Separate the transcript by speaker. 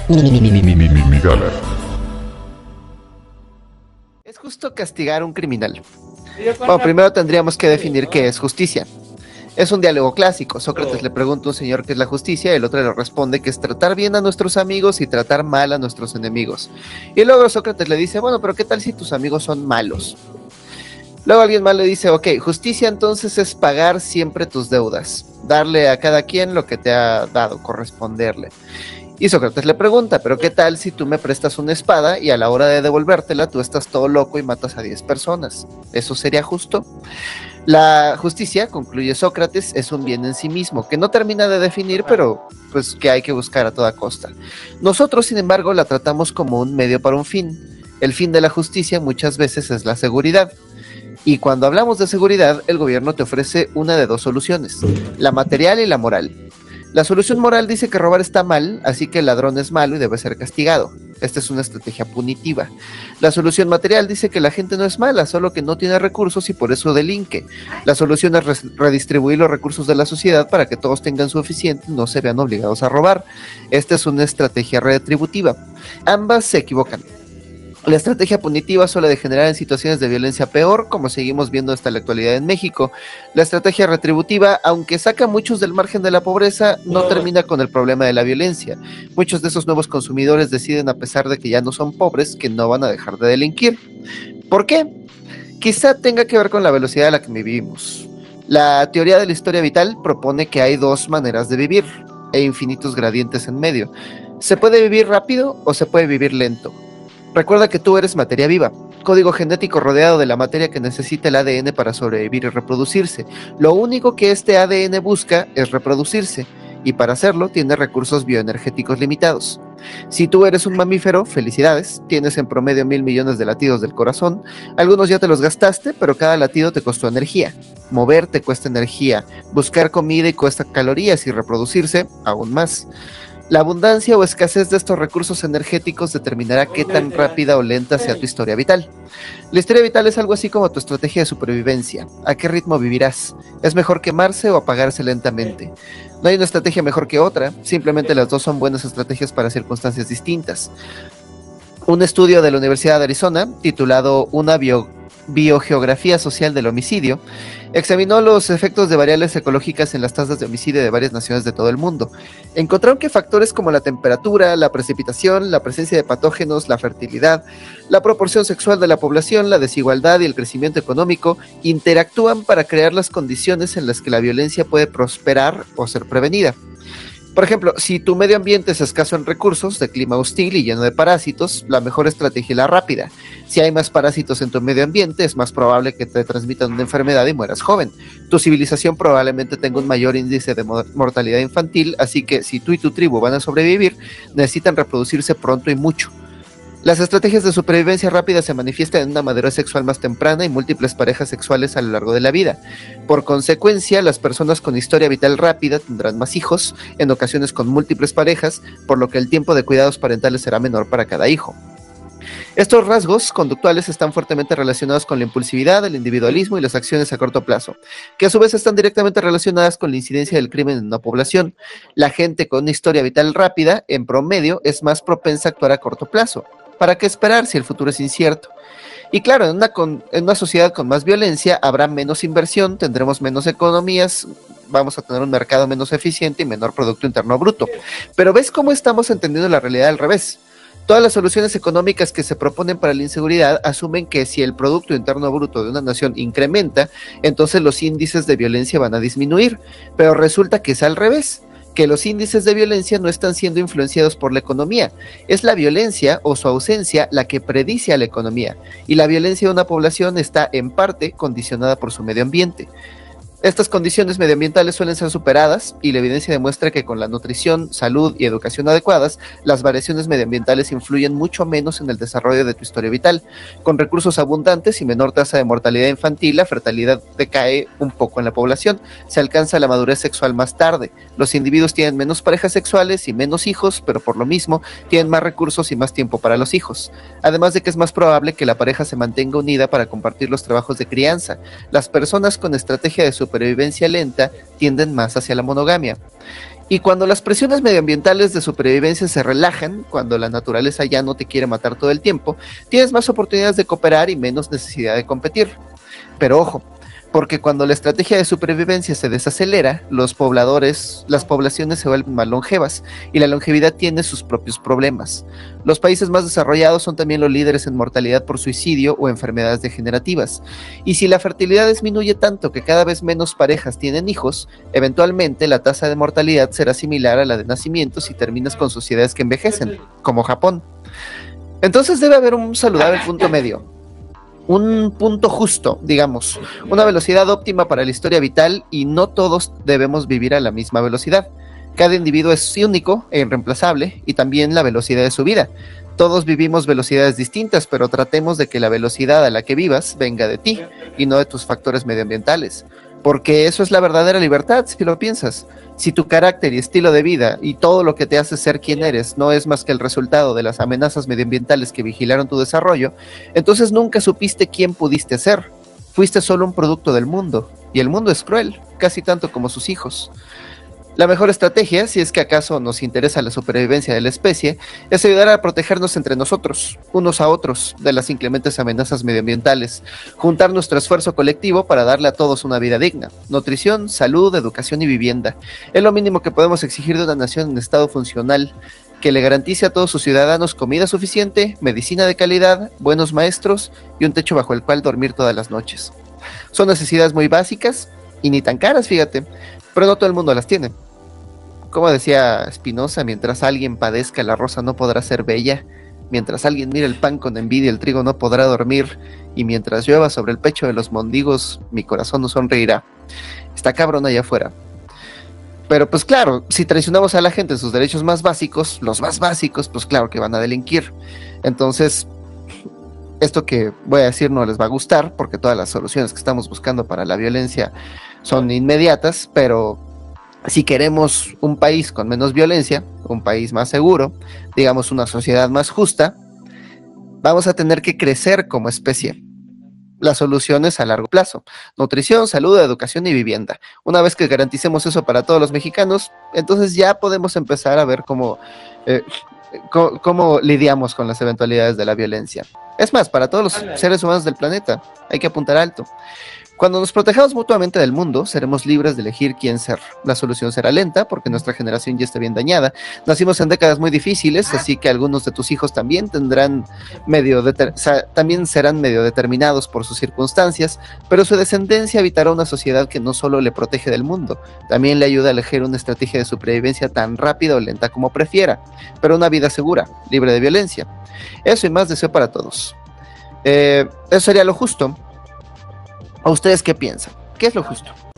Speaker 1: Migala.
Speaker 2: ¿Es justo castigar a un criminal? Bueno, primero tendríamos que definir qué es justicia. Es un diálogo clásico. Sócrates le pregunta a un señor qué es la justicia y el otro le responde que es tratar bien a nuestros amigos y tratar mal a nuestros enemigos. Y luego Sócrates le dice, bueno, pero ¿qué tal si tus amigos son malos? Luego alguien más le dice, ok, justicia entonces es pagar siempre tus deudas, darle a cada quien lo que te ha dado, corresponderle. Y Sócrates le pregunta, pero ¿qué tal si tú me prestas una espada y a la hora de devolvértela tú estás todo loco y matas a 10 personas? ¿Eso sería justo? La justicia, concluye Sócrates, es un bien en sí mismo, que no termina de definir, pero pues que hay que buscar a toda costa. Nosotros, sin embargo, la tratamos como un medio para un fin. El fin de la justicia muchas veces es la seguridad. Y cuando hablamos de seguridad, el gobierno te ofrece una de dos soluciones, la material y la moral. La solución moral dice que robar está mal, así que el ladrón es malo y debe ser castigado. Esta es una estrategia punitiva. La solución material dice que la gente no es mala, solo que no tiene recursos y por eso delinque. La solución es redistribuir los recursos de la sociedad para que todos tengan suficiente y no se vean obligados a robar. Esta es una estrategia retributiva. Ambas se equivocan. La estrategia punitiva suele degenerar en situaciones de violencia peor, como seguimos viendo hasta la actualidad en México. La estrategia retributiva, aunque saca a muchos del margen de la pobreza, no termina con el problema de la violencia. Muchos de esos nuevos consumidores deciden, a pesar de que ya no son pobres, que no van a dejar de delinquir. ¿Por qué? Quizá tenga que ver con la velocidad a la que vivimos. La teoría de la historia vital propone que hay dos maneras de vivir, e infinitos gradientes en medio. Se puede vivir rápido o se puede vivir lento. Recuerda que tú eres materia viva, código genético rodeado de la materia que necesita el ADN para sobrevivir y reproducirse. Lo único que este ADN busca es reproducirse, y para hacerlo tiene recursos bioenergéticos limitados. Si tú eres un mamífero, felicidades, tienes en promedio 1,000 millones de latidos del corazón, algunos ya te los gastaste, pero cada latido te costó energía. Moverte cuesta energía, buscar comida y cuesta calorías y reproducirse aún más. La abundancia o escasez de estos recursos energéticos determinará qué tan rápida o lenta sea tu historia vital. La historia vital es algo así como tu estrategia de supervivencia. ¿A qué ritmo vivirás? ¿Es mejor quemarse o apagarse lentamente? No hay una estrategia mejor que otra, simplemente las dos son buenas estrategias para circunstancias distintas. Un estudio de la Universidad de Arizona, titulado Una biogeografía social del homicidio, examinó los efectos de variables ecológicas en las tasas de homicidio de varias naciones de todo el mundo. Encontraron que factores como la temperatura, la precipitación, la presencia de patógenos, la fertilidad, la proporción sexual de la población, la desigualdad y el crecimiento económico interactúan para crear las condiciones en las que la violencia puede prosperar o ser prevenida. Por ejemplo, si tu medio ambiente es escaso en recursos, de clima hostil y lleno de parásitos, la mejor estrategia es la rápida. Si hay más parásitos en tu medio ambiente, es más probable que te transmitan una enfermedad y mueras joven. Tu civilización probablemente tenga un mayor índice de mortalidad infantil, así que si tú y tu tribu van a sobrevivir, necesitan reproducirse pronto y mucho. Las estrategias de supervivencia rápida se manifiestan en una madurez sexual más temprana y múltiples parejas sexuales a lo largo de la vida. Por consecuencia, las personas con historia vital rápida tendrán más hijos, en ocasiones con múltiples parejas, por lo que el tiempo de cuidados parentales será menor para cada hijo. Estos rasgos conductuales están fuertemente relacionados con la impulsividad, el individualismo y las acciones a corto plazo, que a su vez están directamente relacionadas con la incidencia del crimen en una población. La gente con una historia vital rápida, en promedio, es más propensa a actuar a corto plazo. ¿Para qué esperar si el futuro es incierto? Y claro, en una sociedad con más violencia habrá menos inversión, tendremos menos economías, vamos a tener un mercado menos eficiente y menor Producto Interno Bruto. Pero ¿ves cómo estamos entendiendo la realidad al revés? Todas las soluciones económicas que se proponen para la inseguridad asumen que si el Producto Interno Bruto de una nación incrementa, entonces los índices de violencia van a disminuir. Pero resulta que es al revés, que los índices de violencia no están siendo influenciados por la economía. Es la violencia o su ausencia la que predice a la economía, y la violencia de una población está en parte condicionada por su medio ambiente. Estas condiciones medioambientales suelen ser superadas y la evidencia demuestra que con la nutrición, salud y educación adecuadas, las variaciones medioambientales influyen mucho menos en el desarrollo de tu historia vital. Con recursos abundantes y menor tasa de mortalidad infantil, la fertilidad decae un poco en la población. Se alcanza la madurez sexual más tarde. Los individuos tienen menos parejas sexuales y menos hijos, pero por lo mismo tienen más recursos y más tiempo para los hijos. Además de que es más probable que la pareja se mantenga unida para compartir los trabajos de crianza. Las personas con estrategia de supervivencia lenta tienden más hacia la monogamia. Y cuando las presiones medioambientales de supervivencia se relajan, cuando la naturaleza ya no te quiere matar todo el tiempo, tienes más oportunidades de cooperar y menos necesidad de competir. Pero ojo, porque cuando la estrategia de supervivencia se desacelera, las poblaciones se vuelven más longevas y la longevidad tiene sus propios problemas. Los países más desarrollados son también los líderes en mortalidad por suicidio o enfermedades degenerativas. Y si la fertilidad disminuye tanto que cada vez menos parejas tienen hijos, eventualmente la tasa de mortalidad será similar a la de nacimientos y terminas con sociedades que envejecen, como Japón. Entonces debe haber un saludable punto medio. Un punto justo, digamos, una velocidad óptima para la historia vital y no todos debemos vivir a la misma velocidad. Cada individuo es único e irreemplazable y también la velocidad de su vida. Todos vivimos velocidades distintas, pero tratemos de que la velocidad a la que vivas venga de ti y no de tus factores medioambientales, porque eso es la verdadera libertad, si lo piensas. Si tu carácter y estilo de vida y todo lo que te hace ser quien eres no es más que el resultado de las amenazas medioambientales que vigilaron tu desarrollo, entonces nunca supiste quién pudiste ser. Fuiste solo un producto del mundo, y el mundo es cruel, casi tanto como sus hijos. La mejor estrategia, si es que acaso nos interesa la supervivencia de la especie, es ayudar a protegernos entre nosotros, unos a otros, de las inclementes amenazas medioambientales, juntar nuestro esfuerzo colectivo para darle a todos una vida digna, nutrición, salud, educación y vivienda. Es lo mínimo que podemos exigir de una nación en estado funcional, que le garantice a todos sus ciudadanos comida suficiente, medicina de calidad, buenos maestros y un techo bajo el cual dormir todas las noches. Son necesidades muy básicas y ni tan caras, fíjate, pero no todo el mundo las tiene. Como decía Spinoza, mientras alguien padezca, la rosa no podrá ser bella, mientras alguien mire el pan con envidia, el trigo no podrá dormir, y mientras llueva sobre el pecho de los mendigos, mi corazón no sonreirá. Está cabrón allá afuera. Pero pues claro, si traicionamos a la gente en sus derechos más básicos, los más básicos, pues claro que van a delinquir. Entonces, esto que voy a decir no les va a gustar, porque todas las soluciones que estamos buscando para la violencia son inmediatas, pero si queremos un país con menos violencia, un país más seguro, digamos una sociedad más justa, vamos a tener que crecer como especie. Las soluciones a largo plazo: nutrición, salud, educación y vivienda. Una vez que garanticemos eso para todos los mexicanos, entonces ya podemos empezar a ver cómo lidiamos con las eventualidades de la violencia. Es más, para todos los seres humanos del planeta, hay que apuntar alto. Cuando nos protejamos mutuamente del mundo, seremos libres de elegir quién ser. La solución será lenta, porque nuestra generación ya está bien dañada. Nacimos en décadas muy difíciles, así que algunos de tus hijos también también serán medio determinados por sus circunstancias, pero su descendencia habitará una sociedad que no solo le protege del mundo, también le ayuda a elegir una estrategia de supervivencia tan rápida o lenta como prefiera, pero una vida segura, libre de violencia. Eso y más deseo para todos. Eso sería lo justo. ¿A ustedes qué piensan? ¿Qué es lo justo?